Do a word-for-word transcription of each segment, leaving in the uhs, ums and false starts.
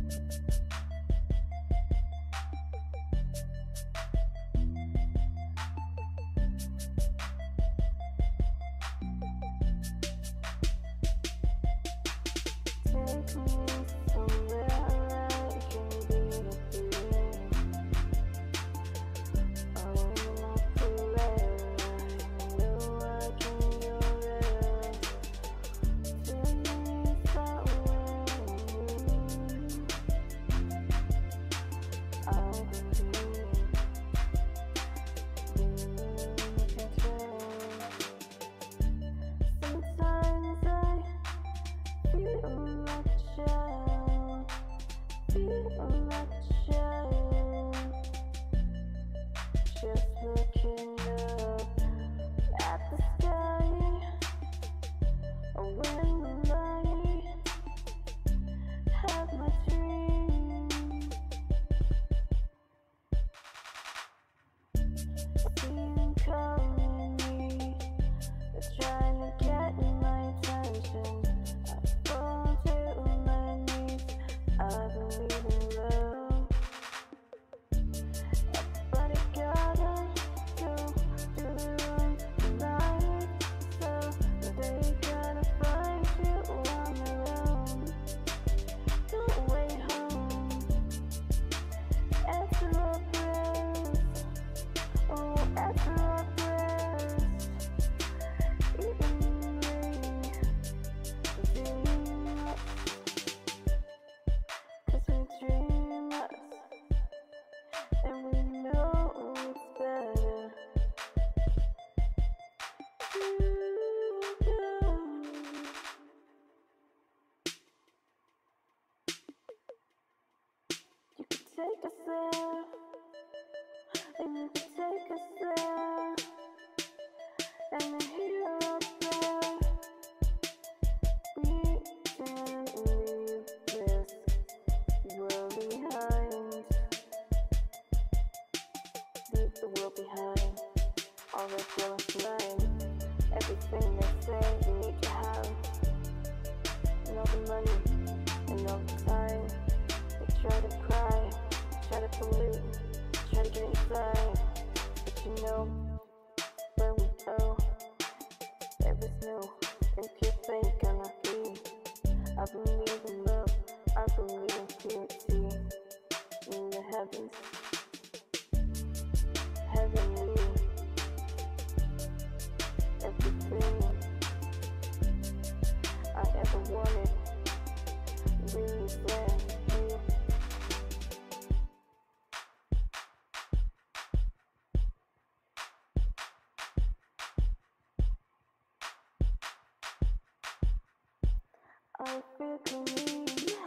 Take us there, and you can take us there, and the hero up there. We can't leave this world behind. Leave the world behind. All that jealous mind. Everything they say you need to have, and all the money, and all the time. They try to cry, try to pollute, try to get inside. But you know, where we go, there is no if you think I'm lucky. I believe in love, I believe in purity, in the heavens, heavenly. Everything I ever wanted, really is there. You. I feel clean,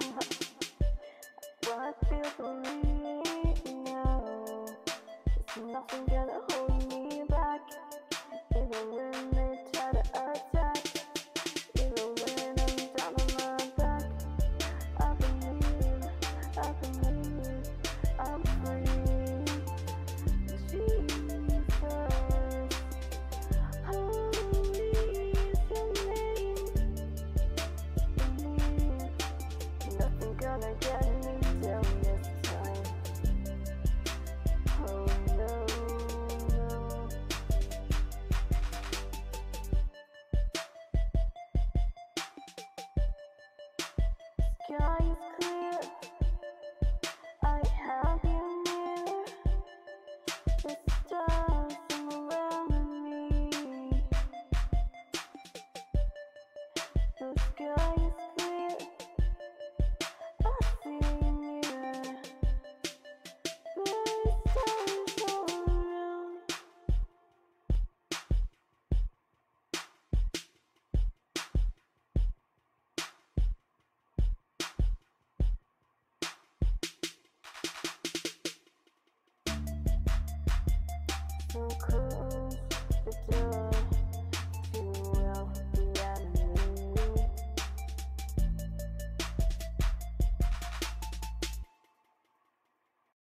well I feel clean now. There's nothing gonna hold me back, even when they try to attack, even when I'm down on my back. I believe, I believe, I'm free. Jesus, holy is your name. Believe, nothing gonna get me down this time. Oh no, no. Sky is clear, I have you near. This